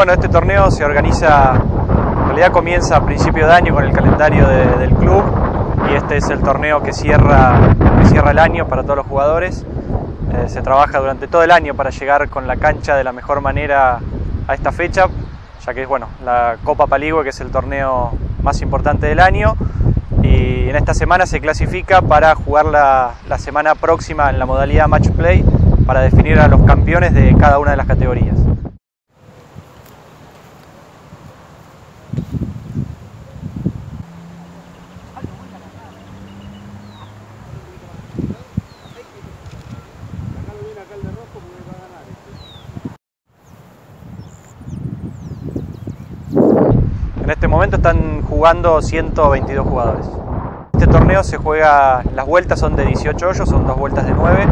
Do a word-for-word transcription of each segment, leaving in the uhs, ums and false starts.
Bueno, este torneo se organiza, en realidad comienza a principio de año con el calendario de, del club, y este es el torneo que cierra, que cierra el año para todos los jugadores. Eh, se trabaja durante todo el año para llegar con la cancha de la mejor manera a esta fecha, ya que es bueno, la Copa Paligüe, que es el torneo más importante del año, y en esta semana se clasifica para jugar la, la semana próxima en la modalidad Match Play para definir a los campeones de cada una de las categorías. En este momento están jugando ciento veintidós jugadores. Este torneo se juega, las vueltas son de dieciocho hoyos, son dos vueltas de nueve.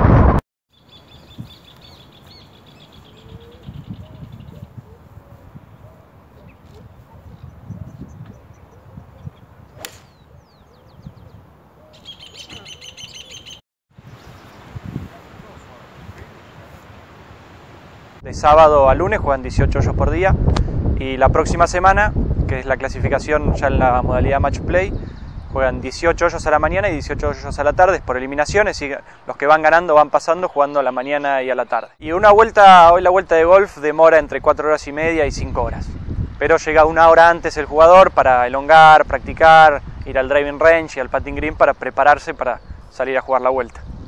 De sábado a lunes juegan dieciocho hoyos por día, y la próxima semana, que es la clasificación ya en la modalidad Match Play, juegan dieciocho hoyos a la mañana y dieciocho hoyos a la tarde por eliminaciones, y los que van ganando van pasando jugando a la mañana y a la tarde. Y una vuelta, hoy la vuelta de golf demora entre cuatro horas y media y cinco horas, pero llega una hora antes el jugador para elongar, practicar, ir al driving range y al putting green para prepararse para salir a jugar la vuelta.